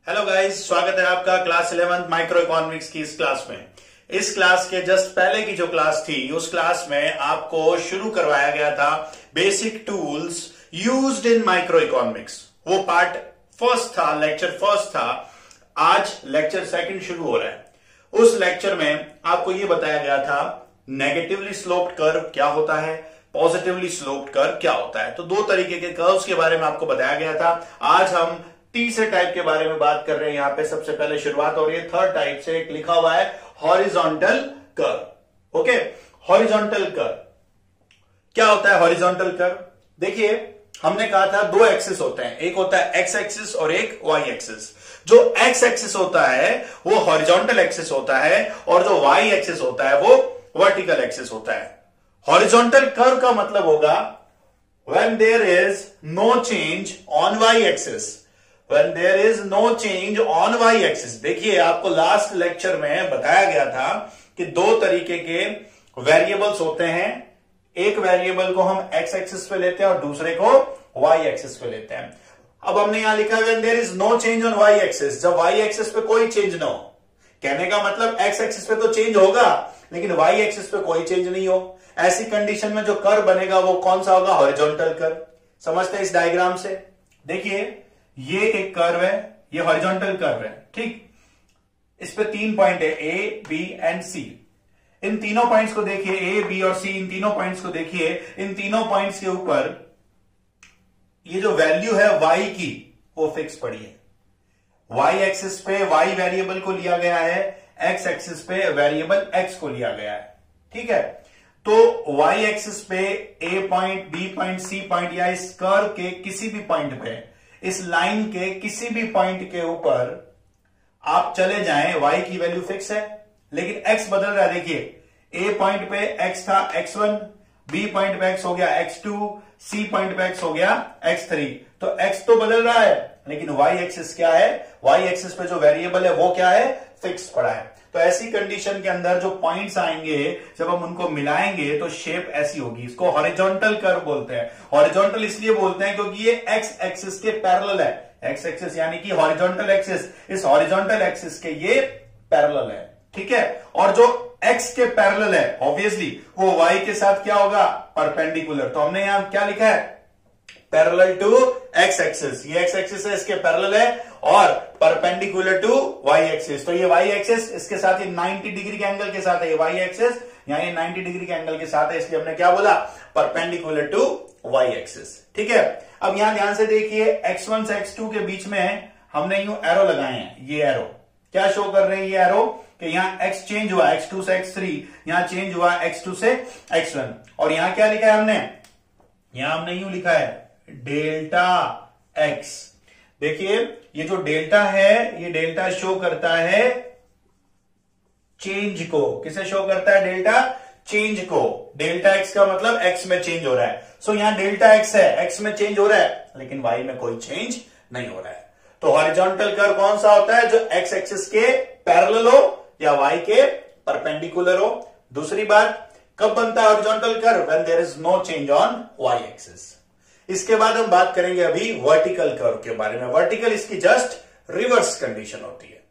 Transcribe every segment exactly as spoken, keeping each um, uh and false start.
Hello guys, स्वागत है आपका क्लास इलेवेंथ माइक्रो इकोनॉमिक्स की इस क्लास में। इस क्लास के जस्ट पहले की जो क्लास थी, उस क्लास में आपको शुरू करवाया गया था basic tools used in micro economics. वो पार्ट फर्स्ट था, लेक्चर फर्स्ट था। आज लेक्चर सेकंड शुरू हो रहा है। उस लेक्चर में आपको ये बताया गया था नेगेटिवली स्लोप्ड कर्व क्या होता है, पॉजिटिवली स्लोप्ड कर्व क्या होता है। तो दो तरीके के कर्व्स के बारे में आपको बताया गया था। आज हम तीसरे टाइप के बारे में बात कर रहे हैं। यहां पे सबसे पहले शुरुआत हो रही है थर्ड टाइप से। एक लिखा हुआ है horizontal curve. Okay, horizontal curve क्या होता है? हॉरिजॉन्टल कर्व देखिए, हमने कहा था दो एक्सिस होते हैं, एक होता है एक्स एक्सिस और एक वाई एक्सिस। जो एक्स एक्सिस होता है वो हॉरिजॉन्टल एक्सिस होता है और जो वाई एक्सिस होता है वो वर्टिकल एक्सिस होता है। हॉरिजॉन्टल कर्व का मतलब होगा when there is no change on y axis, when there is no change on y axis। देखिए, आपको लास्ट लेक्चर में बताया गया था कि दो तरीके के वेरिएबल्स होते हैं। एक वेरिएबल को हम x एक्सिस पे लेते हैं और दूसरे को y एक्सिस पे लेते हैं। अब हमने यहां लिखा है when there is no change on y axis, जब y एक्सिस पे कोई चेंज ना हो। कहने का मतलब x एक्सिस पे तो चेंज होगा लेकिन y एक्सिस पे कोई चेंज नहीं हो। ऐसी कंडीशन में जो कर्व बनेगा वो कौन सा होगा? Horizontal curve. समझते हैं इस डायग्राम से। देखिए, ये एक कर्व है, ये हॉरिजॉन्टल कर्व है, ठीक। इस पे तीन पॉइंट है, ए बी एंड सी। इन तीनों पॉइंट्स को देखिए, ए बी और सी, इन तीनों पॉइंट्स को देखिए। इन तीनों पॉइंट्स के ऊपर ये जो वैल्यू है y की वो फिक्स पड़ी है। y एक्सिस पे y वेरिएबल को लिया गया है, x एक्सिस पे वेरिएबल x को लिया गया है, ठीक है। तो y एक्सिस पे a point, b point, c point या इस कर्व के किसी भी पॉइंट पे, इस लाइन के किसी भी पॉइंट के ऊपर आप चले जाएं, y की वैल्यू फिक्स है लेकिन x बदल रहा है। देखिए, a पॉइंट पे x था एक्स वन, b पॉइंट पे x हो गया एक्स टू, c पॉइंट पे x हो गया एक्स थ्री। तो x तो बदल रहा है लेकिन y एक्सिस क्या है? y एक्सिस पे जो वेरिएबल है वो क्या है? फिक्स पड़ा है। तो ऐसी कंडीशन के अंदर जो पॉइंट्स आएंगे, जब हम उनको मिलाएंगे तो शेप ऐसी होगी। इसको हॉरिजॉन्टल कर्व बोलते हैं। हॉरिजॉन्टल इसलिए बोलते हैं क्योंकि ये एक्स एक्सिस के पैरेलल है। एक्स एक्सिस यानी कि हॉरिजॉन्टल एक्सिस, इस हॉरिजॉन्टल एक्सिस के ये पैरेलल है, ठीक है। और जो एक्स के पैरेलल है ऑब्वियसली वो वाई के साथ क्या होगा? परपेंडिकुलर। तो हमने यहां क्या लिखा है? Parallel to X axis. ये एक्स एक्सिस है, इसके पैरेलल है और परपेंडिकुलर टू वाई एक्सिस। तो ये वाई एक्सिस इसके साथ ये नाइंटी डिग्री के एंगल के साथ है। ये वाई एक्सिस यहां ये नाइंटी डिग्री के एंगल के साथ है, इसलिए हमने क्या बोला? परपेंडिकुलर टू वाई एक्सिस, ठीक है। अब यहां ध्यान से देखिए, एक्स वन से एक्स टू के बीच में हमने यूं एरो लगाए हैं। ये एरो क्या शो कर रहे हैं? ये एरो कि यहां x चेंज हुआ एक्स टू से एक्स थ्री, यहां चेंज हुआ एक्स टू से एक्स वन। और यहां क्या लिखा है हमने? यहां हमने यूं लिखा है डेल्टा x। देखिए, ये जो डेल्टा है, ये डेल्टा शो करता है चेंज को। किसे शो करता है? डेल्टा चेंज को। डेल्टा x का मतलब x में चेंज हो रहा है। सो so, यहां डेल्टा x है, x में चेंज हो रहा है लेकिन y में कोई चेंज नहीं हो रहा है। तो हॉरिजॉन्टल कर्व कौन सा होता है? जो x एक्सिस के पैरेलल हो या y के परपेंडिकुलर हो। दूसरी बात, कब बनता है horizontal curve? When there is no change on y axis. इसके बाद हम बात करेंगे अभी वर्टिकल कर्व के बारे में। वर्टिकल इसकी जस्ट रिवर्स कंडीशन होती है।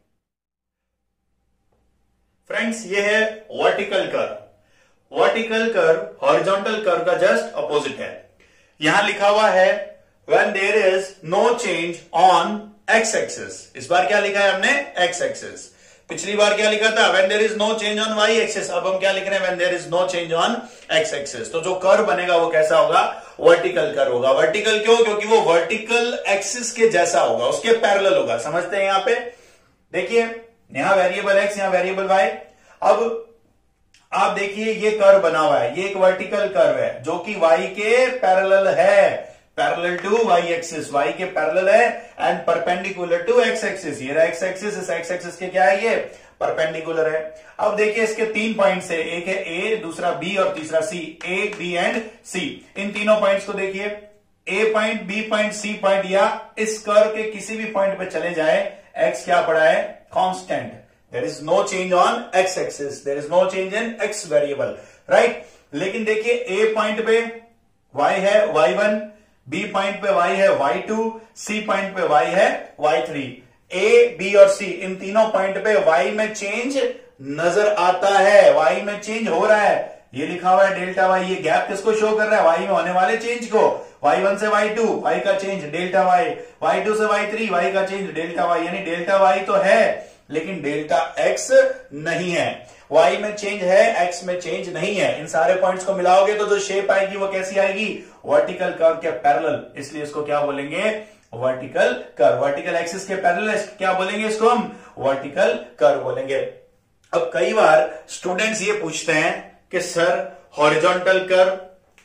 फ्रेंड्स, ये है vertical curve. Vertical curve horizontal curve का जस्ट अपोजिट है। यहां लिखा हुआ है when there is no change on X axis. इस बार क्या लिखा है हमने? X axis. पिछली बार क्या लिखा था? When there is no change on Y axis. अब हम क्या लिख रहे हैं? When there is no change on X axis. तो जो कर्व बनेगा वो कैसा होगा? वर्टिकल कर्व होगा। वर्टिकल क्यों? क्योंकि वो वर्टिकल एक्सिस के जैसा होगा, उसके पैरेलल होगा। समझते हैं? यहां पे देखिए, यहां वेरिएबल एक्स, यहां वेरिएबल वाई। अब आप देखिए, ये कर्व बना हुआ है, ये एक वर्टिकल कर्व है जो कि वाई के पैरेलल है, parallel to Y axis. Y के पैरेलल है and perpendicular to X axis. ये रहा एक्स एक्सिस, इस एक्स एक्सिस के क्या है? ये परपेंडिकुलर है। अब देखिए, इसके तीन पॉइंट्स है, एक है ए, दूसरा बी और तीसरा सी। ए, बी एंड सी। इन तीनों पॉइंट्स को देखिए, A point, B point, C point या इस कर्व के किसी भी पॉइंट पे चले जाए, एक्स क्या पड़ा है? Constant. There is no change on X axis, there is no change in X variable, right. लेकिन देखिए, ए पॉइंट पे y है वाई वन, बी पॉइंट पे y है वाई टू, सी पॉइंट पे y है वाई थ्री। ए, बी और C इन तीनों पॉइंट पे वाई में चेंज नजर आता है, वाई में चेंज हो रहा है। ये लिखा हुआ है डेल्टा वाई, ये गैप किसको शो कर रहा है? वाई में होने वाले चेंज को। वाई वन से वाई टू, वाई का change delta Y, Y two से वाई थ्री, वाई का चेंज डेल्टा वाई। यानी डेल्टा वाई तो है लेकिन डेल्टा एक्स नहीं है। वाई में चेंज है, एक्स में चेंज नहीं है। इन सारे पॉइंट्स को मिलाओगे तो जो शेप आएगी वो कैसी आएगी? वर्टिकल कर्व के पैरेलल। इसलिए इसको क्या बोलेंगे? Vertical curve. वर्टिकल एक्सिस के पैरेलल क्या बोलेंगे इसको? हम वर्टिकल कर्व बोलेंगे। अब कई बार स्टूडेंट्स ये पूछते हैं कि सर हॉरिजॉन्टल कर्व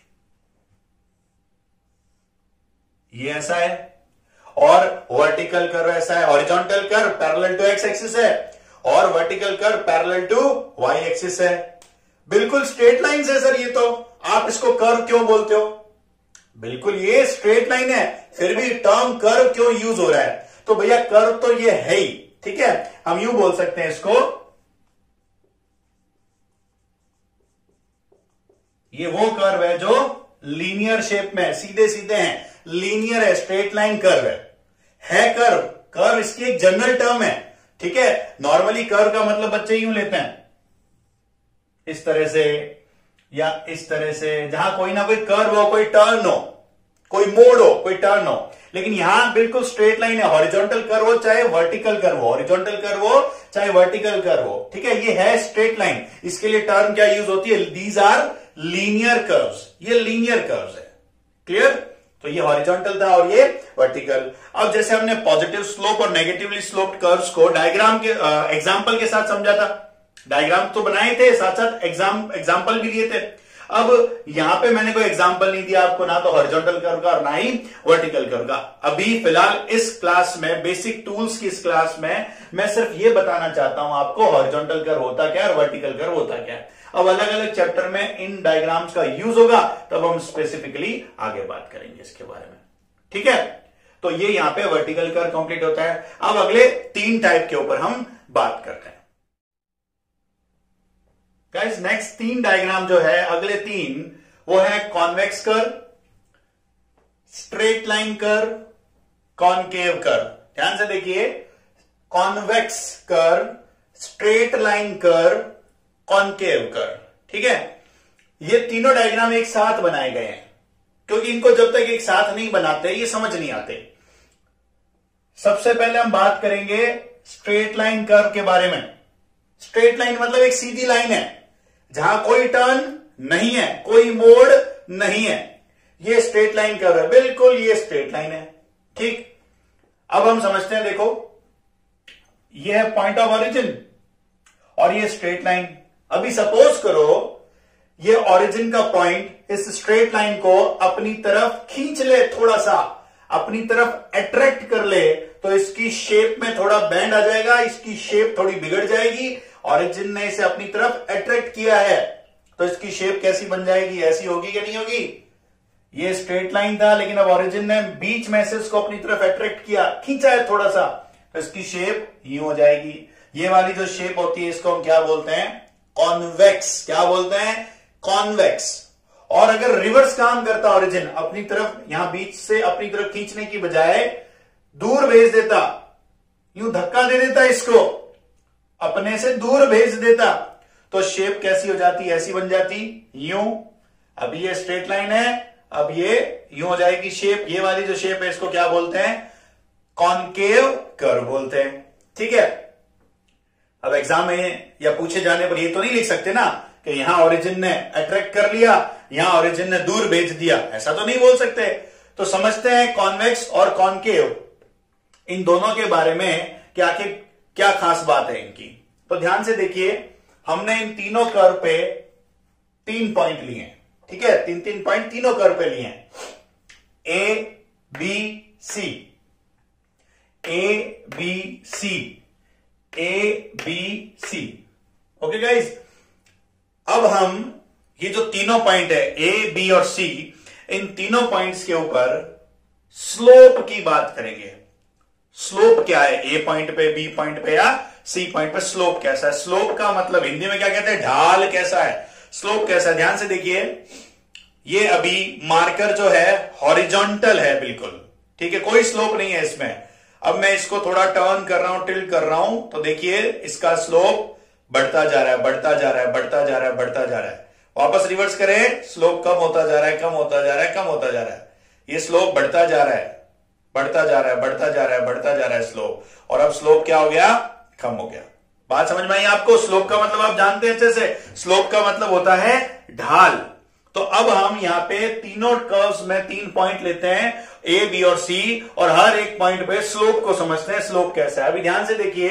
ये ऐसा है और वर्टिकल कर्व ऐसा है। Horizontal curve parallel to X axis है और vertical curve parallel to Y axis है। बिल्कुल स्ट्रेट लाइन है सर ये तो, आप इसको कर्व क्यों बोलते हो? बिल्कुल ये स्ट्रेट लाइन है, फिर भी टर्म कर्व क्यों यूज हो रहा है? तो भैया कर्व तो ये है ही, ठीक है। हम यूं बोल सकते हैं इसको, ये वो कर्व है जो लीनियर शेप में है, सीधे सीधे हैं, लीनियर है, स्ट्रेट लाइन कर्व है। है कर्व, कर्व इसकी एक जनरल टर्म है, ठीक है। नॉर्मली कर्व का मतलब बच्चे यूं लेते हैं, इस तरह से या इस तरह से, जहां कोई ना कोई कर्व हो, कोई टर्न हो, कोई मोड़ हो, कोई टर्न हो। लेकिन यहां बिल्कुल स्ट्रेट लाइन है। हॉरिजॉन्टल कर्व हो चाहे वर्टिकल कर्व हो, हॉरिजॉन्टल कर्व हो चाहे वर्टिकल कर्व हो, ठीक है। ये है स्ट्रेट लाइन। इसके लिए टर्म क्या यूज होती है? These are linear curves. ये लीनियर कर्व्स है, क्लियर। तो ये हॉरिजॉन्टल था और ये वर्टिकल। अब जैसे हमने पॉजिटिव स्लोप और नेगेटिवली स्लोप्ड कर्व्स को डायग्राम के एग्जांपल के साथ समझा था। डायग्राम तो बनाए थे, साथ साथ एग्जाम एग्जांपल भी दिए थे। अब यहां पे मैंने कोई एग्जांपल नहीं दिया आपको, ना तो हॉरिजॉन्टल कर्व का और ना ही वर्टिकल कर्व का। अभी फिलहाल इस क्लास में, बेसिक टूल्स की इस क्लास में, मैं सिर्फ ये बताना चाहता हूं आपको हॉरिजॉन्टल कर्व होता क्या है और वर्टिकल कर्व होता क्या है। अब अलग अलग चैप्टर में इन डायग्राम्स का यूज होगा, तब हम स्पेसिफिकली आगे बात करेंगे इसके बारे में, ठीक है। तो ये यहां पे वर्टिकल कर्व कंप्लीट होता है। अब अगले तीन टाइप के ऊपर हम बात करते हैं। गाइस नेक्स्ट तीन डायग्राम जो है, अगले तीन, वो है convex curve, straight line curve, concave curve. ध्यान से देखिए, convex curve, straight line curve, concave curve, ठीक है। ये तीनों डायग्राम एक साथ बनाए गए हैं, क्योंकि इनको जब तक एक साथ नहीं बनाते ये समझ नहीं आते। सबसे पहले हम बात करेंगे स्ट्रेट लाइन कर्व के बारे में। स्ट्रेट लाइन मतलब एक सीधी लाइन है जहां कोई टर्न नहीं है, कोई मोड़ नहीं है। ये स्ट्रेट लाइन कर्व है, बिल्कुल ये स्ट्रेट लाइन है, ठीक। अब हम समझते हैं, देखो ये है पॉइंट ऑफ ओरिजिन और ये स्ट्रेट लाइन। अभी सपोज करो ये ओरिजिन का पॉइंट इस स्ट्रेट लाइन को अपनी तरफ खींच ले, थोड़ा सा अपनी तरफ अट्रैक्ट कर ले, तो इसकी शेप में थोड़ा बैंड आ जाएगा, इसकी शेप थोड़ी बिगड़ जाएगी। ओरिजिन ने इसे अपनी तरफ अट्रैक्ट किया है तो इसकी शेप कैसी बन जाएगी? ऐसी होगी कि नहीं होगी? ये स्ट्रेट लाइन था, लेकिन अब ओरिजिन ने बीच में से इसको अपनी तरफ अट्रैक्ट किया, खींचा है थोड़ा सा, तो इसकी शेप यूं हो जाएगी। ये वाली जो शेप होती है इसको हम क्या बोलते हैं? कॉन्वेक्स। क्या बोलते हैं? कॉन्वेक्स। और अगर रिवर्स काम करता ओरिजिन, अपनी तरफ यहां बीच से अपनी तरफ खींचने की बजाय दूर भेज देता, यूं धक्का दे देता, इसको अपने से दूर भेज देता, तो शेप कैसी हो जाती? ऐसी बन जाती, यूं। अब ये स्ट्रेट लाइन है, अब ये यूं हो जाएगी शेप। ये वाली जो शेप है इसको क्या बोलते हैं? कॉनकेव कर्व बोलते हैं, ठीक है। अब एग्जाम में या पूछे जाने पर ये तो नहीं लिख सकते ना कि यहां ओरिजिन ने अट्रैक्ट कर लिया, यहां ओरिजिन ने दूर भेज दिया, ऐसा तो नहीं बोल सकते। तो समझते हैं कॉन्वेक्स और कॉनकेव, इन दोनों के बारे में क्या क्या खास बात है इनकी। तो ध्यान से देखिए, हमने इन तीनों कर्व पे तीन पॉइंट लिए हैं, ठीक है। तीन तीन पॉइंट तीनों कर्व पे लिए हैं, A B C, A B C, A B C. Okay guys, अब हम ये जो तीनों पॉइंट है ए बी और सी, इन तीनों पॉइंट्स के ऊपर स्लोप की बात करेंगे। स्लोप क्या है? ए पॉइंट पे, बी पॉइंट पे या सी पॉइंट पे स्लोप कैसा है? स्लोप का मतलब हिंदी में क्या कहते हैं? ढाल कैसा है, स्लोप कैसा है। ध्यान से देखिए, ये अभी मार्कर जो है हॉरिजॉन्टल है बिल्कुल, ठीक है, कोई स्लोप नहीं है इसमें। अब मैं इसको थोड़ा टर्न कर रहा हूं, टिल्ट कर रहा हूं, तो देखिए इसका स्लोप बढ़ता जा रहा है, बढ़ता जा रहा है, बढ़ता जा रहा है, बढ़ता जा रहा है। वापस रिवर्स करें, स्लोप कम होता जा रहा है, कम होता जा रहा है, कम होता जा रहा है। ये स्लोप बढ़ता जा रहा है, बढ़ता जा रहा है, बढ़ता जा रहा है, बढ़ता जा रहा है स्लोप, और अब स्लोप क्या हो गया, कम हो गया। बात समझ में आई आपको? स्लोप का मतलब आप जानते हैं अच्छे से, स्लोप का मतलब होता है ढाल। तो अब हम यहां पे तीनों कर्व्स में तीन पॉइंट लेते हैं, ए, बी और सी, और हर एक पॉइंट पे स्लोप को समझते हैं, स्लोप कैसा है। अभी ध्यान से देखिए,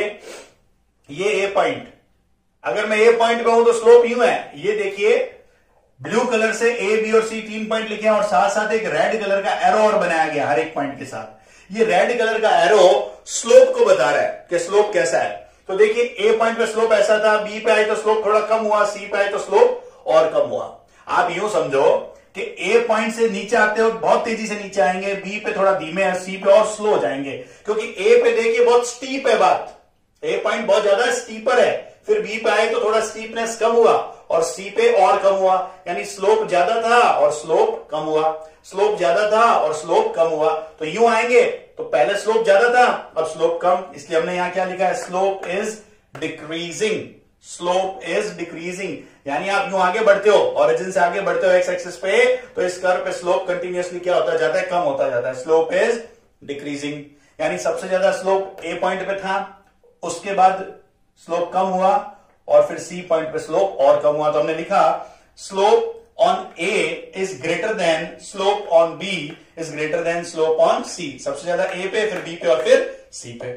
ये ए पॉइंट, अगर मैं ए पॉइंट पे हूं तो स्लोप यूं है। ये देखिए ब्लू कलर से ए, बी और सी तीन पॉइंट लिखे हैं, और साथ साथ एक रेड कलर का एरो और बनाया गया हर एक पॉइंट के साथ। ये रेड कलर का एरो स्लोप को बता रहा है कि स्लोप कैसा है। तो देखिए ए पॉइंट पे स्लोप ऐसा था, बी पे आए तो स्लोप थोड़ा कम हुआ, सी पे आए तो स्लोप और कम हुआ। आप यूं समझो कि ए पॉइंट से नीचे आते हो बहुत तेजी से नीचे आएंगे, बी पे थोड़ा धीमे है, सी पे और स्लो हो जाएंगे, क्योंकि ए पे देखिए बहुत स्टीप है बात, ए पॉइंट बहुत ज्यादा स्टीपर है। फिर बी पे आए तो थोड़ा स्टीपनेस कम हुआ, और सी पे और कम हुआ, यानी स्लोप ज्यादा था और स्लोप कम हुआ, स्लोप ज्यादा था और स्लोप कम हुआ। तो यूं आएंगे तो पहले स्लोप ज्यादा था, अब स्लोप कम, इसलिए हमने यहां क्या लिखा है, slope is decreasing, slope is decreasing. यानी आप यूं आगे बढ़ते हो, ओरिजिन से आगे बढ़ते हो एक्स एक्सिस पे, तो इस कर्व पे स्लोप कंटिन्यूअसली क्या होता जाता है, कम होता जाता है, स्लोप इज डिक्रीजिंग। यानी सबसे ज्यादा स्लोप ए पॉइंट पे था, उसके बाद स्लोप कम हुआ, और फिर सी पॉइंट पे स्लोप और कम हुआ। तो हमने लिखा slope on A is greater than slope on B is greater than slope on C. सबसे ज्यादा ए पे, फिर बी पे और फिर सी पे।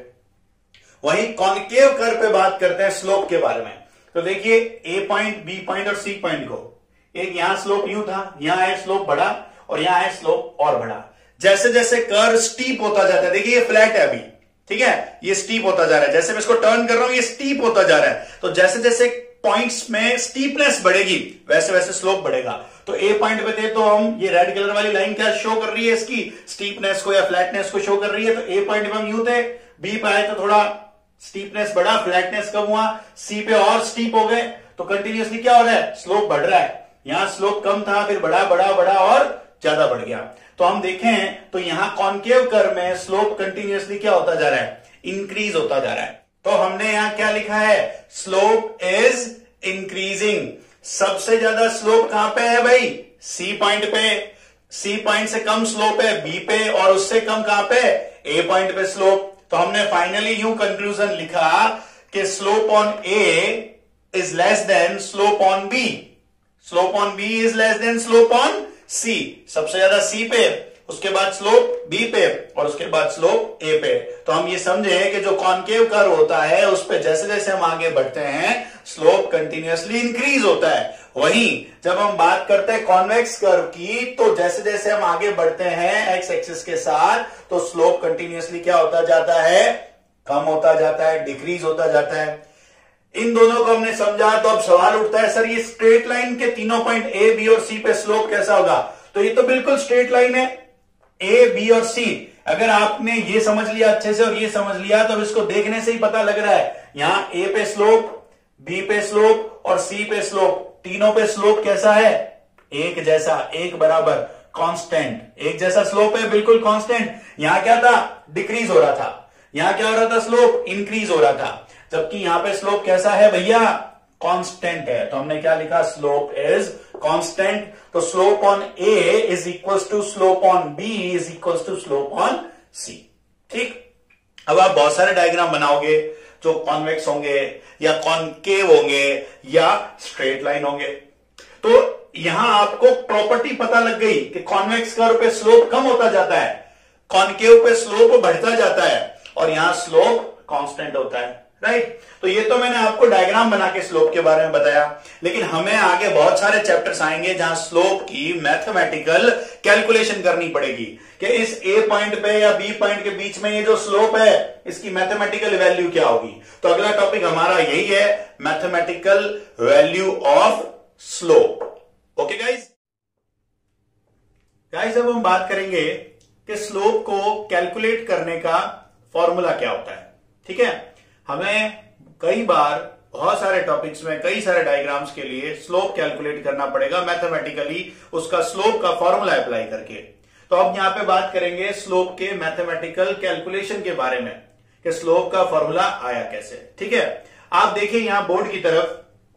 वहीं कॉन्केव कर्व पे बात करते हैं स्लोप के बारे में। तो देखिए ए पॉइंट, बी पॉइंट और सी पॉइंट को, एक यहां स्लोप यूं था, यहां है स्लोप बढ़ा, और यहां है स्लोप और बढ़ा। जैसे जैसे कर्व स्टीप होता जाता है, देखिए ये फ्लैट है अभी, ठीक है, ये स्टीप होता जा रहा है, जैसे मैं इसको टर्न कर रहा हूं ये स्टीप होता जा रहा है। तो जैसे जैसे पॉइंट्स में स्टीपनेस बढ़ेगी वैसे वैसे स्लोप बढ़ेगा। तो ए पॉइंट पे थे तो हम, ये रेड कलर वाली लाइन क्या शो कर रही है, इसकी स्टीपनेस को या फ्लैटनेस को शो कर रही है। तो ए पॉइंट पे हम यूं थे, बी पे आए तो थोड़ा स्टीपनेस बढ़ा, फ्लैटनेस कम हुआ, सी पे और स्टीप हो गए। तो कंटिन्यूअसली क्या हो रहा है, स्लोप बढ़ रहा है। यहां स्लोप कम था, फिर बढ़ा बढ़ा बढ़ा और ज्यादा बढ़ गया। तो हम देखें तो यहां कॉन्केव कर्व में स्लोप कंटिन्यूअसली क्या होता जा रहा है, इंक्रीज होता जा रहा है। तो हमने यहां क्या लिखा है, स्लोप इज इंक्रीजिंग। सबसे ज्यादा स्लोप कहां पे है भाई, सी पॉइंट पे। सी पॉइंट से कम स्लोप है बी पे, और उससे कम कहां पे, ए पॉइंट पे स्लोप। तो हमने फाइनली यूं कंक्लूजन लिखा कि slope on A is less than slope on B, slope on B is less than slope on C. सबसे ज्यादा सी पे, उसके बाद स्लोप बी पे, और उसके बाद स्लोप ए पे। तो हम ये समझे कि जो कॉन्केव कर्व होता है उस पे जैसे जैसे हम आगे बढ़ते हैं स्लोप कंटिन्यूअसली इंक्रीज होता है। वहीं जब हम बात करते हैं कॉन्वेक्स कर्व की, तो जैसे जैसे हम आगे बढ़ते हैं एक्स एक्सिस के साथ, तो स्लोप कंटिन्यूअसली क्या होता जाता है, कम होता जाता है, डिक्रीज होता जाता है। इन दोनों को हमने समझा। तो अब सवाल उठता है, सर ये स्ट्रेट लाइन के तीनों पॉइंट ए, बी और सी पे स्लोप कैसा होगा? तो ये तो बिल्कुल स्ट्रेट लाइन है, ए, बी और सी। अगर आपने ये समझ लिया अच्छे से और ये समझ लिया, तो इसको देखने से ही पता लग रहा है, यहां ए पे स्लोप, बी पे स्लोप और सी पे स्लोप, तीनों पे स्लोप कैसा है, एक जैसा, एक बराबर, कांस्टेंट, एक जैसा स्लोप है, बिल्कुल कांस्टेंट। यहां क्या था, डिक्रीज हो रहा था, यहां क्या हो रहा था, स्लोप इंक्रीज हो रहा था। जबकि यहां पे स्लोप कैसा है भैया, कांस्टेंट है। तो हमने क्या लिखा, स्लोप इज कांस्टेंट। तो slope on A is equal to slope on B is equal to slope on C. ठीक, अब आप बहुत सारे डायग्राम बनाओगे जो कॉन्वेक्स होंगे या कॉनकेव होंगे या स्ट्रेट लाइन होंगे। तो यहां आपको प्रॉपर्टी पता लग गई कि कॉन्वेक्स कर्व पे स्लोप कम होता जाता है, कॉनकेव पे स्लोप बढ़ता जाता है, और यहां स्लोप कांस्टेंट होता है, राइट। तो ये तो मैंने आपको डायग्राम बना के स्लोप के बारे में बताया, लेकिन हमें आगे बहुत सारे चैप्टर्स आएंगे जहां स्लोप की मैथमेटिकल कैलकुलेशन करनी पड़ेगी कि इस ए पॉइंट पे या बी पॉइंट के बीच में ये जो स्लोप है इसकी मैथमेटिकल वैल्यू क्या होगी। तो अगला टॉपिक हमारा यही है, mathematical value of slope. Okay guys, guys अब हम बात करेंगे कि स्लोप को कैलकुलेट करने का फॉर्मूला क्या होता है। ठीक है, हमें कई बार बहुत सारे टॉपिक्स में कई सारे डायग्राम्स के लिए स्लोप कैलकुलेट करना पड़ेगा मैथमेटिकली, उसका स्लोप का फॉर्मूला अप्लाई करके। तो अब यहां पे बात करेंगे स्लोप के मैथमेटिकल कैलकुलेशन के बारे में कि स्लोप का फॉर्मूला आया कैसे। ठीक है, आप देखिए यहां बोर्ड की तरफ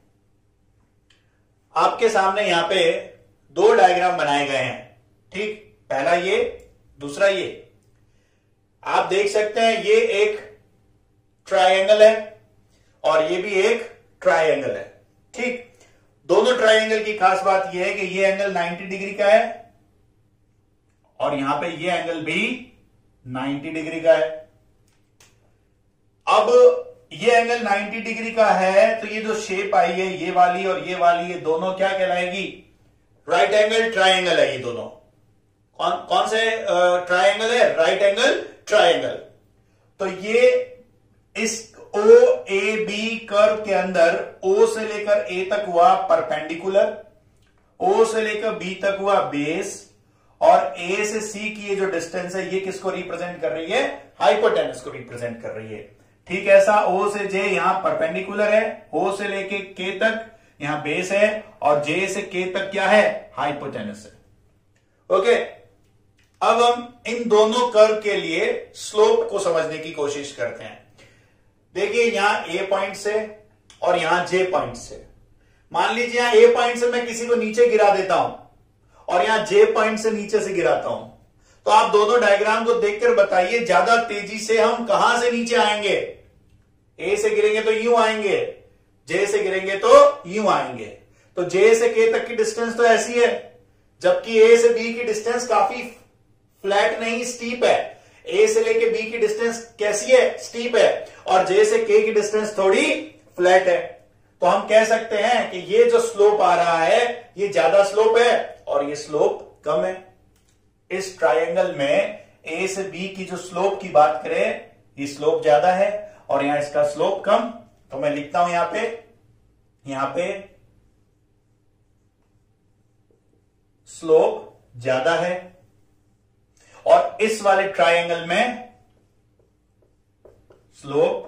आपके सामने यहां पे दो डायग्राम बनाए गए हैं। ठीक, पहला ये, दूसरा ये। आप देख सकते हैं ये एक ट्रायंगल है और ये भी एक ट्रायंगल है। ठीक, दोनों ट्रायंगल की खास बात यह है कि ये एंगल नब्बे डिग्री का है और यहां पे ये एंगल भी नब्बे डिग्री का है। अब ये एंगल नब्बे डिग्री का है तो ये जो शेप आई है ये वाली और ये वाली, ये दोनों क्या कहलाएगी? राइट एंगल ट्रायंगल है। ये दोनों कौन कौन से ट्रायंगल है? Right angle triangle. तो ये इस ओ ए बी कर्व के अंदर ओ से लेकर ए तक हुआ परपेंडिकुलर, ओ से लेकर बी तक हुआ बेस, और ए से सी की ये जो डिस्टेंस है ये किसको रिप्रेजेंट कर रही है? हाइपोटेनस को रिप्रेजेंट कर रही है। ठीक, ऐसा ओ से जे यहां परपेंडिकुलर है, ओ से लेके के तक यहां बेस है और जे से के तक क्या है? हाइपोटेनस है। ओके, अब हम इन दोनों कर्व के लिए स्लोप को समझने की कोशिश करते हैं। देखिए यहां ए पॉइंट से और यहां जे पॉइंट से, मान लीजिए यहां ए पॉइंट से मैं किसी को नीचे गिरा देता हूं और यहां जे पॉइंट से नीचे से गिराता हूं, तो आप दोनों डायग्राम को देखकर बताइए ज्यादा तेजी से हम कहां से नीचे आएंगे? ए से गिरेंगे तो यूं आएंगे, जे से गिरेंगे तो यूं आएंगे। तो जे से के तक की डिस्टेंस तो ऐसी है, जबकि ए से बी की डिस्टेंस काफी फ्लैट नहीं, स्टीप है। ए से लेके बी की डिस्टेंस कैसी है? स्टीप है। और जे से के की डिस्टेंस थोड़ी फ्लैट है। तो हम कह सकते हैं कि ये जो स्लोप आ रहा है ये ज्यादा स्लोप है और ये स्लोप कम है। इस ट्रायंगल में ए से बी की जो स्लोप की बात करें, ये स्लोप ज्यादा है और यहां इसका स्लोप कम। तो मैं लिखता हूं यहां पे, यहां पे स्लोप ज्यादा है और इस वाले ट्रायंगल में स्लोप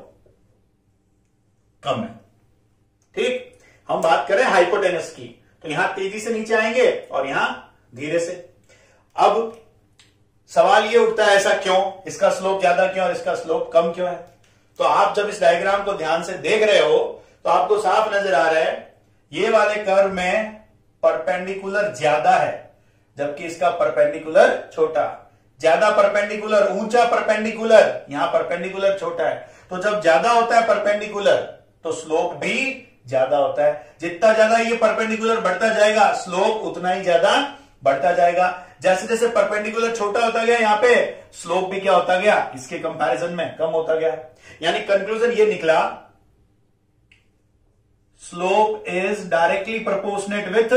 कम है। ठीक, हम बात करें हाइपोटेनस की, तो यहां तेजी से नीचे आएंगे और यहां धीरे से। अब सवाल ये उठता है ऐसा क्यों? इसका स्लोप ज्यादा क्यों और इसका स्लोप कम क्यों है? तो आप जब इस डायग्राम को ध्यान से देख रहे हो तो आपको साफ नजर आ रहा है ये वाले कर्व में परपेंडिकुलर ज्यादा है जबकि इसका परपेंडिकुलर छोटा। ज्यादा परपेंडिकुलर, ऊंचा परपेंडिकुलर, यहां परपेंडिकुलर छोटा है। तो जब ज्यादा होता है परपेंडिकुलर तो स्लोप भी ज्यादा होता है। जितना ज्यादा ये परपेंडिकुलर बढ़ता जाएगा स्लोप उतना ही ज्यादा बढ़ता जाएगा। जैसे जैसे परपेंडिकुलर छोटा होता गया यहां पे स्लोप भी क्या होता गया? इसके कंपैरिजन में कम होता गया। यानी कंक्लूजन ये निकला, slope is directly proportionate with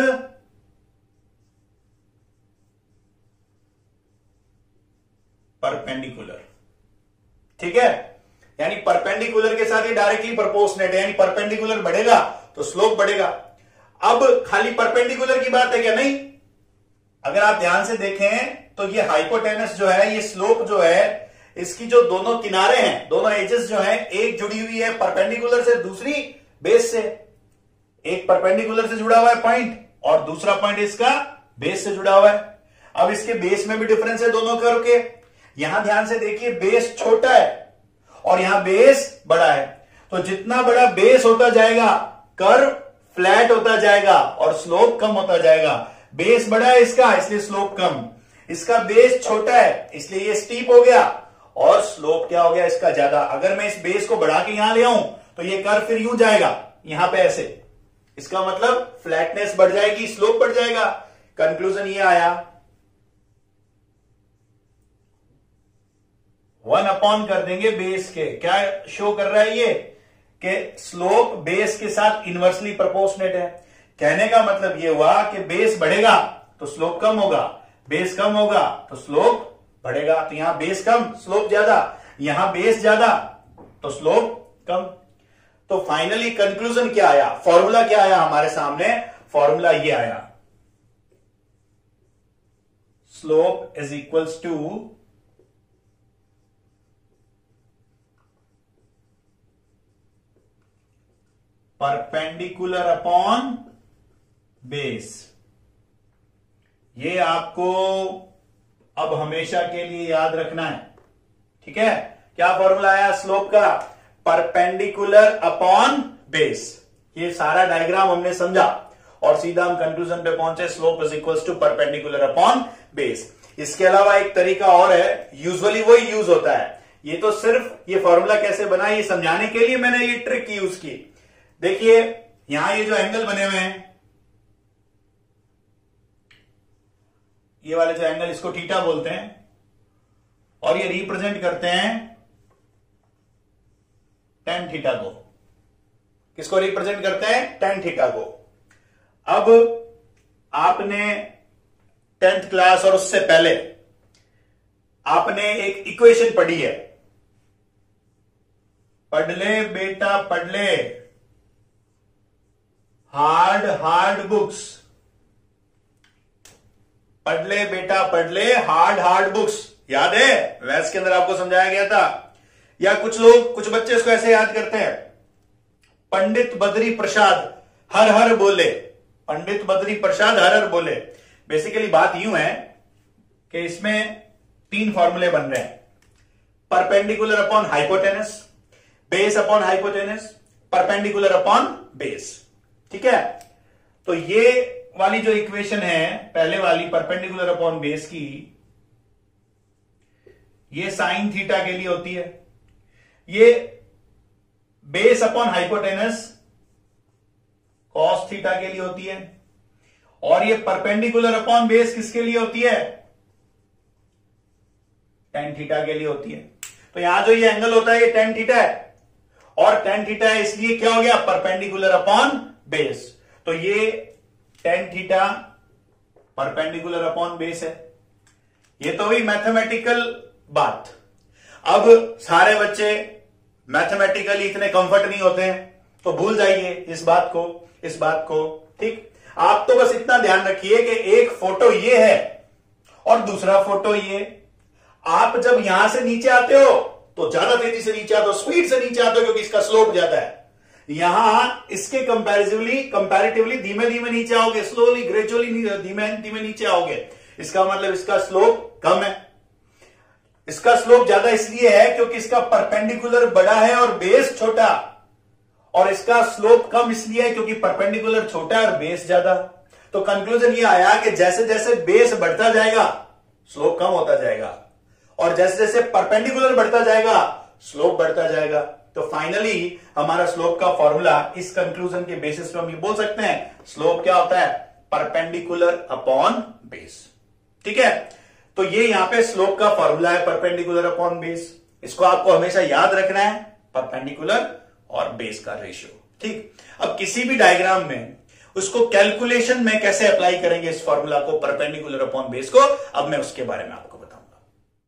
perpendicular. ठीक है, यानी परपेंडिकुलर के साथ ही डायरेक्टली प्रोपोर्शनेट है, यानी परपेंडिकुलर बढ़ेगा तो स्लोप बढ़ेगा। अब खाली परपेंडिकुलर की बात है क्या? नहीं, अगर आप ध्यान से देखें तो ये हाइपोटेनस जो है, ये स्लोप जो है, इसकी जो दोनों किनारे हैं, दोनों एजेस जो हैं, एक जुड़ी हुई है परपेंडिकुलर से, दूसरी बेस से। एक परपेंडिकुलर से जुड़ा हुआ है पॉइंट और दूसरा पॉइंट इसका बेस से जुड़ा हुआ है। अब इसके बेस में भी डिफरेंस है दोनों कर्व के। यहां ध्यान से देखिए, बेस छोटा है और यहां बेस बड़ा है। तो जितना बड़ा बेस होता जाएगा कर्व फ्लैट होता जाएगा और स्लोप कम होता जाएगा। बेस बड़ा है इसका इसलिए स्लोप कम, इसका बेस छोटा है इसलिए ये स्टीप हो गया और स्लोप क्या हो गया इसका ज्यादा। अगर मैं इस बेस को बढ़ा के यहां ले आऊं तो ये कर्व फिर यूं जाएगा यहां पे ऐसे, इसका मतलब फ्लैटनेस बढ़ जाएगी, स्लोप बढ़ जाएगा। कंक्लूजन ये आया, वन अपॉन कर देंगे बेस के। क्या शो कर रहा है ये कि स्लोप बेस के साथ इनवर्सली प्रोपोर्शनेट है। कहने का मतलब ये हुआ कि बेस बढ़ेगा तो स्लोप कम होगा, बेस कम होगा तो स्लोप बढ़ेगा। तो यहां बेस कम स्लोप ज्यादा, यहां बेस ज्यादा तो स्लोप कम। तो फाइनली कंक्लूजन क्या आया, फॉर्मूला क्या आया हमारे सामने? फॉर्मूला ये आया, slope is equals to perpendicular upon base. ये आपको अब हमेशा के लिए याद रखना है, ठीक है। क्या फॉर्मूला आया स्लोप का? Perpendicular upon base. ये सारा डायग्राम हमने समझा और सीधा हम कंक्लूजन पे पहुंचे, slope is equals to perpendicular upon base. इसके अलावा एक तरीका और है, यूजुअली वही यूज होता है। ये तो सिर्फ ये फॉर्मूला कैसे बना ये समझाने के लिए मैंने ये ट्रिक यूज की। देखिए यहां ये जो एंगल बने हुए हैं, ये वाले जो एंगल, इसको थीटा बोलते हैं और ये रिप्रेजेंट करते हैं टेन थीटा को। किसको रिप्रेजेंट करते हैं? टेन थीटा को। अब आपने टेंथ क्लास और उससे पहले आपने एक इक्वेशन पढ़ी है, पढ़ ले बेटा पढ़ ले, हार्ड हार्ड बुक्स, पढ़ ले बेटा पढ़ ले, हार्ड हार्ड बुक्स। याद है? वैस के अंदर आपको समझाया गया था। या कुछ लोग, कुछ बच्चे इसको ऐसे याद करते हैं, पंडित बद्री प्रसाद हर हर बोले, पंडित बद्री प्रसाद हर हर बोले। बेसिकली बात यूं है कि इसमें तीन फॉर्मूले बन रहे हैं, perpendicular upon hypotenuse, base upon hypotenuse, perpendicular upon base, ठीक है। तो ये वाली जो इक्वेशन है पहले वाली परपेंडिकुलर अपॉन बेस की, ये साइन थीटा के लिए होती है। ये base upon hypotenuse cos theta के लिए होती है और ये परपेंडिकुलर अपॉन बेस किसके लिए होती है? टेन थीटा के लिए होती है। तो यहां जो ये एंगल होता है ये टेन थीटा है और टेन थीटा है इसलिए क्या हो गया? Perpendicular upon base. तो ये tan theta perpendicular upon base है। ये तो हुई मैथमेटिकल बात। अब सारे बच्चे मैथमेटिकली इतने कंफर्ट नहीं होते हैं तो भूल जाइए इस बात को, इस बात को, ठीक। आप तो बस इतना ध्यान रखिए कि एक फोटो ये है और दूसरा फोटो ये। आप जब यहां से नीचे आते हो तो ज्यादा तेजी से नीचे आते हो, स्पीड से नीचे आते हो क्योंकि इसका स्लोप ज्यादा है। यहां इसके कंपैरेटिवली कंपैरेटिवली धीमे धीमे नीचे आओगे, स्लोली ग्रेजुअली धीमे धीमे नीचे आओगे। इसका मतलब इसका स्लोप कम है। इसका स्लोप ज्यादा इसलिए है क्योंकि इसका परपेंडिकुलर बड़ा है और बेस छोटा, और इसका स्लोप कम इसलिए है क्योंकि परपेंडिकुलर छोटा है और बेस ज्यादा। तो कंक्लूजन ये आया कि जैसे जैसे बेस बढ़ता जाएगा स्लोप कम होता जाएगा और जैसे जैसे परपेंडिकुलर बढ़ता जाएगा स्लोप बढ़ता जाएगा। तो फाइनली हमारा स्लोप का फॉर्मूला इस कंक्लूजन के बेसिस पे हम ये बोल सकते हैं, स्लोप क्या होता है? परपेंडिकुलर अपॉन बेस, ठीक है। तो ये यहां पे स्लोप का फॉर्मूला है, परपेंडिकुलर अपॉन बेस। इसको आपको हमेशा याद रखना है, परपेंडिकुलर और बेस का रेशियो, ठीक। अब किसी भी डायग्राम में उसको कैलकुलेशन में कैसे अप्लाई करेंगे इस फॉर्मूला को, परपेंडिकुलर अपॉन बेस को, अब मैं उसके बारे में आपको बताऊंगा।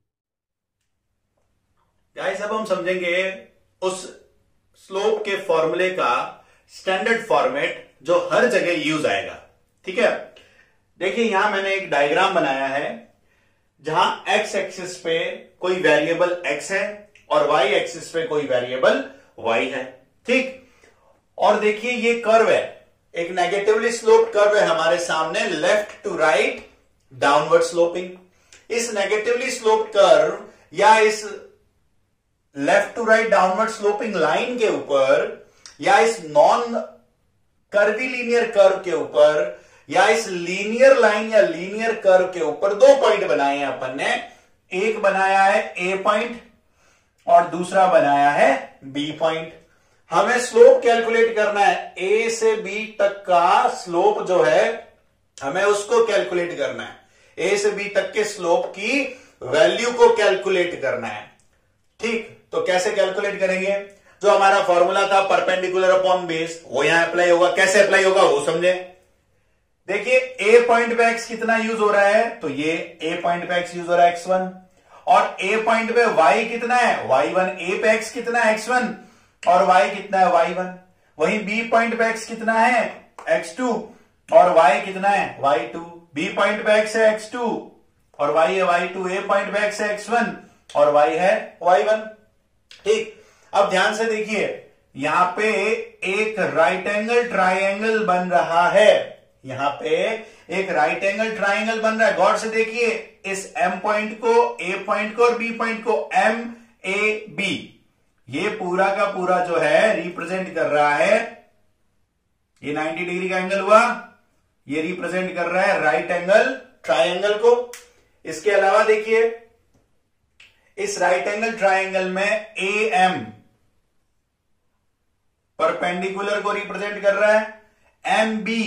गाइस अब हम समझेंगे उस स्लोप के फॉर्मूले का स्टैंडर्ड फॉर्मेट जो हर जगह यूज आएगा, ठीक है। देखिए यहां मैंने एक डायग्राम बनाया है जहां एक्स एक्सिस पे कोई वेरिएबल एक्स है और वाई एक्सिस पे कोई वेरिएबल वाई है, ठीक। और देखिए ये कर्व है, एक नेगेटिवली स्लोप कर्व है हमारे सामने, left to right downward sloping. इस नेगेटिवली स्लोप कर्व या इस left to right downward sloping line के ऊपर या इस नॉन कर्वी लीनियर कर्व के ऊपर या इस लीनियर लाइन या लीनियर कर्व के ऊपर दो पॉइंट बनाए हैं अपन ने। एक बनाया है ए पॉइंट और दूसरा बनाया है बी पॉइंट। हमें स्लोप कैलकुलेट करना है, ए से बी तक का स्लोप जो है हमें उसको कैलकुलेट करना है, ए से बी तक के स्लोप की वैल्यू को कैलकुलेट करना है, ठीक। तो कैसे कैलकुलेट करेंगे? जो हमारा फॉर्मूला था परपेंडिकुलर अपॉन बेस वो यहां अप्लाई होगा। कैसे अप्लाई होगा वो समझे। देखिए ए पॉइंट पे एक्स कितना यूज हो रहा है, तो ये ए पॉइंट पे एक्स यूज हो रहा है एक्स वन, और ए पॉइंट पे वाई कितना है वाई वन। ए पे एक्स कितना है एक्स वन और वाई कितना है वाई वन। वहीं बी पॉइंट पे एक्स कितना है एक्स टू और वाई कितना है वाई टू। बी पॉइंट पे एक्स है एक्स टू और वाई है वाई टू। ए पॉइंट पे एक्स है एक्स वन और वाई है वाई वन, ठीक। अब ध्यान से देखिए यहां पे एक राइट एंगल ट्राइंगल बन रहा है, यहां पे एक राइट एंगल ट्राइंगल बन रहा है। गौर से देखिए, इस एम पॉइंट को, ए पॉइंट को और बी पॉइंट को, एम ए बी, ये पूरा का पूरा जो है रिप्रेजेंट कर रहा है, ये नाइंटी डिग्री का एंगल हुआ, ये रिप्रेजेंट कर रहा है राइट एंगल ट्राइंगल को। इसके अलावा देखिए, इस राइट एंगल ट्राइंगल में ए एम परपेंडिकुलर को रिप्रेजेंट कर रहा है, एम बी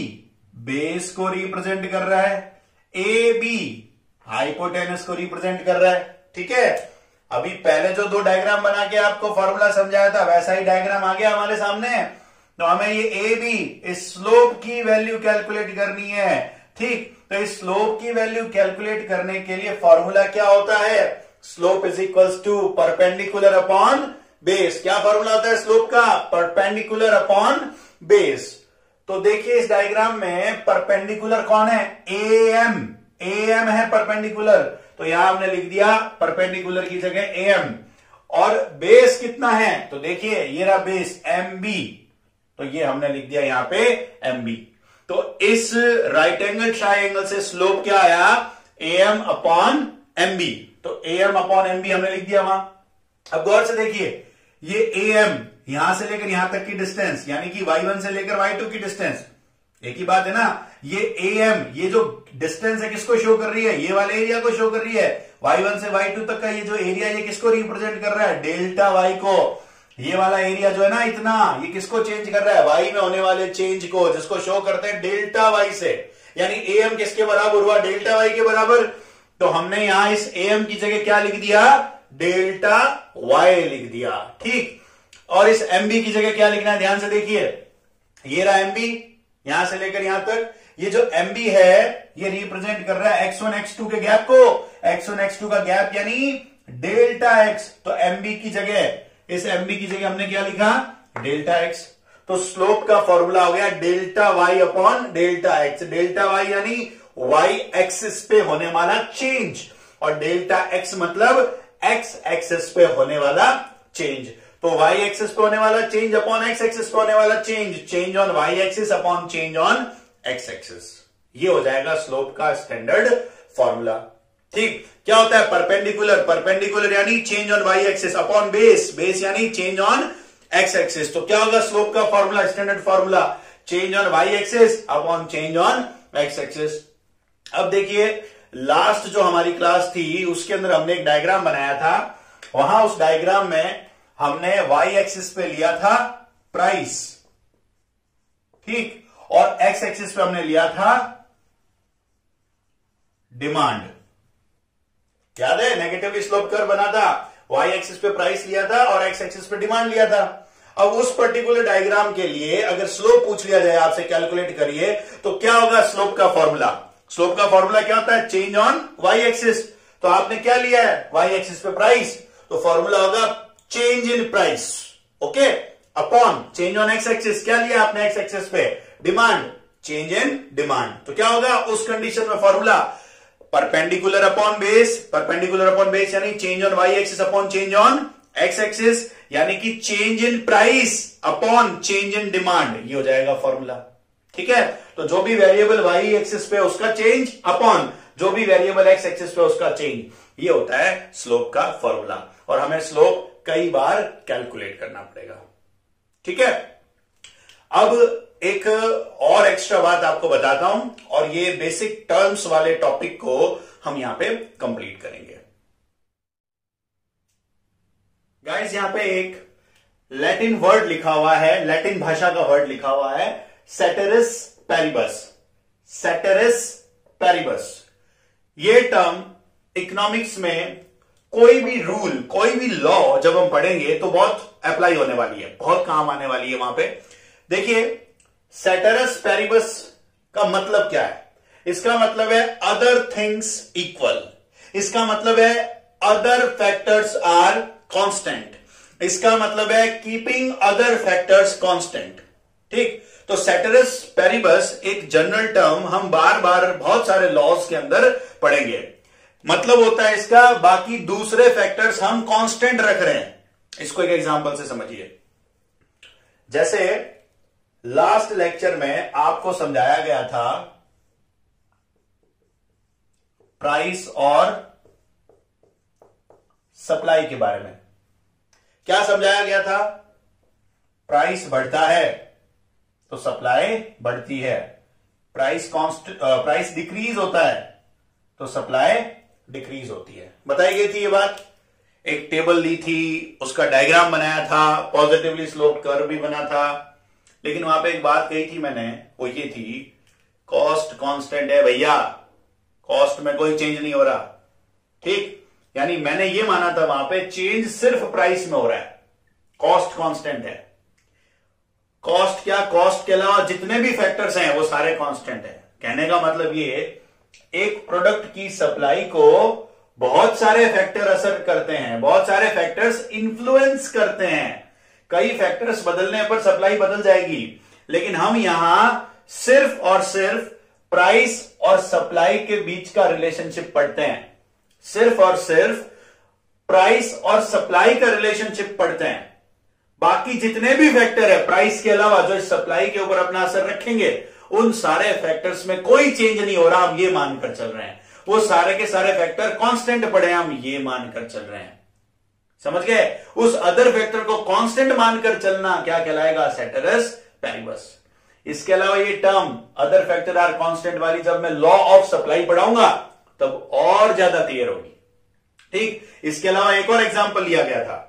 बेस को रिप्रेजेंट कर रहा है, ए बी हाइपोटेनस को रिप्रेजेंट कर रहा है। ठीक है, अभी पहले जो दो डायग्राम बना के आपको फॉर्मूला समझाया था, वैसा ही डायग्राम आ गया हमारे सामने। तो हमें ये ए बी, इस स्लोप की वैल्यू कैलकुलेट करनी है। ठीक, तो इस स्लोप की वैल्यू कैलकुलेट करने के लिए फॉर्मूला क्या होता है? Slope is equals to perpendicular upon base. क्या फॉर्मूला होता है स्लोप का? Perpendicular upon base. तो देखिए इस डायग्राम में परपेंडिकुलर कौन है? ए एम, ए एम है परपेंडिकुलर, तो यहां हमने लिख दिया परपेंडिकुलर की जगह ए एम। और बेस कितना है? तो देखिए ये रहा बेस एम बी, तो ये हमने लिख दिया यहां पे एम बी। तो इस राइट एंगल ट्राइंगल से स्लोप क्या आया? A M upon M B. तो A M upon M B हमने लिख दिया वहां। अब गौर से देखिए, ये ए एम यहां से लेकर यहां तक की डिस्टेंस, यानी कि वाई वन से लेकर वाई टू की डिस्टेंस, एक ही बात है ना। ये ए एम, ये जो डिस्टेंस है किसको शो कर रही है? ये वाले एरिया को शो कर रही है। वाई वन से वाई टू तक का ये जो एरिया, ये किसको रिप्रेजेंट कर रहा है? डेल्टा वाई को। ये वाला एरिया जो है ना इतना, ये किसको चेंज कर रहा है? वाई में होने वाले चेंज को, जिसको शो करते हैं डेल्टा वाई से। यानी ए एम किसके बराबर हुआ? डेल्टा वाई के बराबर। तो हमने यहां इस ए एम की जगह क्या लिख दिया? डेल्टा वाई लिख दिया। ठीक, और इस एम बी की जगह क्या लिखना है? ध्यान से देखिए, ये रहा एम बी, यहां से लेकर यहां तक। ये जो एम बी है ये रिप्रेजेंट कर रहा है एक्स वन एक्स टू के गैप को। एक्स वन एक्स टू का गैप यानी डेल्टा एक्स। तो एम बी की जगह, इस एम बी की जगह हमने क्या लिखा? Delta X. तो स्लोप का फॉर्मूला हो गया delta Y upon delta X. Delta Y यानी वाई एक्सिस पे होने वाला चेंज, और डेल्टा एक्स मतलब एक्स एक्सिस पे होने वाला चेंज। तो वाई एक्सिस पे होने वाला चेंज अपॉन एक्स एक्सिस पे होने वाला change, change on Y axis upon change on X axis. ये हो जाएगा स्लोप का स्टैंडर्ड फॉर्मूला। ठीक, क्या होता है? परपेंडिकुलर, परपेंडिकुलर यानी change on Y axis upon base, base यानी चेंज ऑन एक्स एक्सिस। तो क्या होगा स्लोप का formula, standard formula? Change on Y axis upon change on X axis. अब देखिए, लास्ट जो हमारी क्लास थी उसके अंदर हमने एक डायग्राम बनाया था। वहां उस डायग्राम में हमने वाई एक्सिस पे लिया था प्राइस, ठीक, और एक्स एक्सिस पे हमने लिया था डिमांड। याद है? नेगेटिव स्लोप कर्व बना था, वाई एक्सिस पे प्राइस लिया था और एक्स एक्सिस पे डिमांड लिया था। अब उस पर्टिकुलर डायग्राम के लिए अगर स्लोप पूछ लिया जाए आपसे, कैलकुलेट करिए, तो क्या होगा स्लोप का फॉर्मूला? स्लोप का फॉर्मूला क्या होता है? Change on Y axis. तो आपने क्या लिया है? वाई एक्सिस पे प्राइस, तो फॉर्मूला होगा change in price, okay, upon change on X axis. क्या लिया आपने एक्स एक्सिस पे? Demand, change in demand. तो क्या होगा उस कंडीशन में formula? Perpendicular upon base, perpendicular upon base यानी change on Y axis upon change on X axis, यानी कि change in price upon change in demand. ये हो जाएगा फॉर्मूला। ठीक है, तो जो भी वेरिएबल वाई एक्सिस पे उसका चेंज अपॉन जो भी वेरिएबल एक्स एक्सिस पे उसका चेंज, ये होता है स्लोप का फॉर्मूला। और हमें स्लोप कई बार कैलकुलेट करना पड़ेगा। ठीक है, अब एक और एक्स्ट्रा बात आपको बताता हूं, और ये बेसिक टर्म्स वाले टॉपिक को हम यहां पे कंप्लीट करेंगे। गाइस, यहां पे एक लैटिन वर्ड लिखा हुआ है, लैटिन भाषा का वर्ड लिखा हुआ है, सेटेरिस पैरिबस। सेटेरिस पैरिबस, ये टर्म इकोनॉमिक्स में कोई भी रूल, कोई भी लॉ जब हम पढ़ेंगे तो बहुत अप्लाई होने वाली है, बहुत काम आने वाली है वहां पे। देखिए, सेटेरिस पैरिबस का मतलब क्या है? इसका मतलब है अदर थिंग्स इक्वल। इसका मतलब है अदर फैक्टर्स आर कांस्टेंट। इसका मतलब है कीपिंग अदर फैक्टर्स कांस्टेंट। ठीक, तो सेटेरिस पैरिबस एक जनरल टर्म हम बार बार बहुत सारे लॉज के अंदर पढ़ेंगे। मतलब होता है इसका, बाकी दूसरे फैक्टर्स हम कांस्टेंट रख रहे हैं। इसको एक एग्जांपल से समझिए। जैसे लास्ट लेक्चर में आपको समझाया गया था प्राइस और सप्लाई के बारे में। क्या समझाया गया था? प्राइस बढ़ता है तो सप्लाई बढ़ती है, प्राइस कांस्टेंट प्राइस डिक्रीज होता है तो सप्लाई डिक्रीज होती है। बताई गई थी ये बात। एक टेबल ली थी, उसका डायग्राम बनाया था, पॉजिटिवली स्लोप्ड कर्व भी बना था, लेकिन वहां पे एक बात कही थी मैंने, वो ये थी कॉस्ट कांस्टेंट है भैया, कॉस्ट में कोई चेंज नहीं हो रहा। ठीक, यानी मैंने ये माना था वहां पे चेंज सिर्फ प्राइस में हो रहा है, कॉस्ट कांस्टेंट है। कॉस्ट क्या? कॉस्ट के अलावा जितने भी फैक्टर्स हैं वो सारे कांस्टेंट है। कहने का मतलब ये, एक प्रोडक्ट की सप्लाई को बहुत सारे फैक्टर असर करते हैं, बहुत सारे फैक्टर्स इंफ्लुएंस करते हैं। कई फैक्टर्स बदलने पर सप्लाई बदल जाएगी, लेकिन हम यहां सिर्फ और सिर्फ प्राइस और सप्लाई के बीच का रिलेशनशिप पढ़ते हैं। सिर्फ और सिर्फ प्राइस और सप्लाई का रिलेशनशिप पढ़ते हैं। बाकी जितने भी फैक्टर है प्राइस के अलावा जो सप्लाई के ऊपर अपना असर रखेंगे, उन सारे फैक्टर्स में कोई चेंज नहीं हो रहा, हम ये मानकर चल रहे हैं। वो सारे के सारे फैक्टर कांस्टेंट पड़े, हम ये मानकर चल रहे हैं। समझ गए? उस अदर फैक्टर को कांस्टेंट मानकर चलना क्या कहलाएगा? Ceteris paribus. इसके अलावा ये term other factor are constant वाली जब मैं लॉ ऑफ सप्लाई पढ़ाऊंगा तब और ज्यादा क्लियर होगी। ठीक, इसके अलावा एक और एग्जांपल लिया गया था।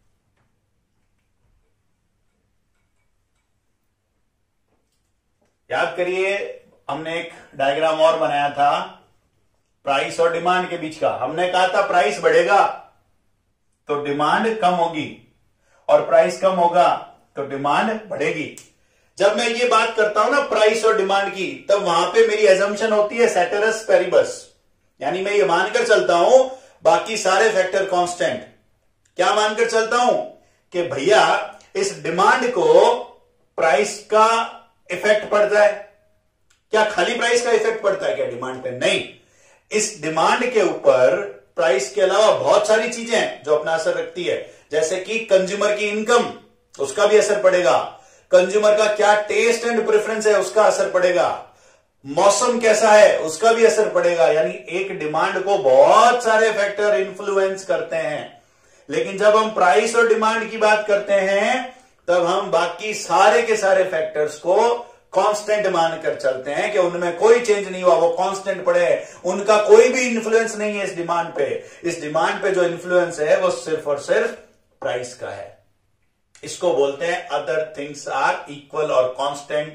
याद करिए, हमने एक डायग्राम और बनाया था प्राइस और डिमांड के बीच का। हमने कहा था प्राइस बढ़ेगा तो डिमांड कम होगी, और प्राइस कम होगा तो डिमांड बढ़ेगी। जब मैं ये बात करता हूं ना प्राइस और डिमांड की, तब वहां पे मेरी एजम्पशन होती है सेटेरस पैरिबस, यानी मैं ये मानकर चलता हूं बाकी सारे फैक्टर कांस्टेंट। क्या मानकर चलता हूं? कि भैया इस डिमांड को प्राइस का इफेक्ट पड़ता है। क्या खाली प्राइस का इफेक्ट पड़ता है क्या डिमांड पे? नहीं, इस डिमांड के ऊपर प्राइस के अलावा बहुत सारी चीजें हैं जो अपना असर रखती है, जैसे कि कंज्यूमर की इनकम, उसका भी असर पड़ेगा। कंज्यूमर का क्या टेस्ट एंड प्रेफरेंस है, उसका असर पड़ेगा। मौसम कैसा है, उसका भी असर पड़ेगा। यानी एक डिमांड को बहुत सारे फैक्टर इंफ्लुएंस करते हैं, लेकिन जब हम प्राइस और डिमांड की बात करते हैं तब हम बाकी सारे के सारे फैक्टर्स को कांस्टेंट मानकर चलते हैं कि उनमें कोई चेंज नहीं हुआ, वो कांस्टेंट पड़े, उनका कोई भी इंफ्लुएंस नहीं है इस डिमांड पे। इस डिमांड पे जो इंफ्लुएंस है वो सिर्फ और सिर्फ प्राइस का है। इसको बोलते हैं अदर थिंग्स आर इक्वल और कांस्टेंट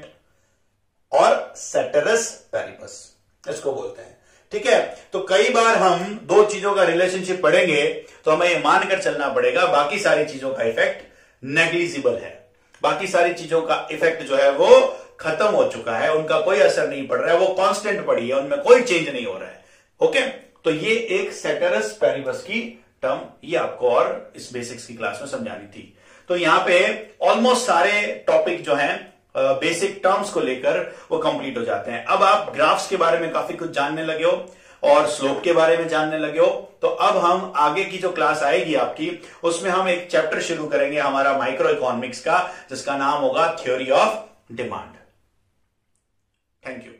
और सेटेरस पैरिबस, इसको बोलते हैं। ठीक है, तो कई बार हम दो चीजों का रिलेशनशिप पढ़ेंगे तो हमें यह मानकर चलना पड़ेगा बाकी सारी चीजों का इफेक्ट नेग्लिजिबल है, बाकी सारी चीजों का इफेक्ट जो है वो खत्म हो चुका है, उनका कोई असर नहीं पड़ रहा है, वो कांस्टेंट पड़ी है, उनमें कोई चेंज नहीं हो रहा है। ओके, तो ये एक सेटेरस पैरिबस की टर्म, ये आपको और इस बेसिक्स की क्लास में समझानी थी। तो यहां पे ऑलमोस्ट सारे टॉपिक जो हैं बेसिक टर्म्स को लेकर वो कंप्लीट हो जाते हैं। अब आप ग्राफ्स के बारे में काफी कुछ जानने लगे हो और स्लोप के बारे में जानने लगे हो, तो अब हम आगे की जो क्लास आएगी आपकी, उसमें हम एक चैप्टर शुरू करेंगे हमारा माइक्रो इकोनॉमिक्स का, जिसका नाम होगा theory of demand. Thank you.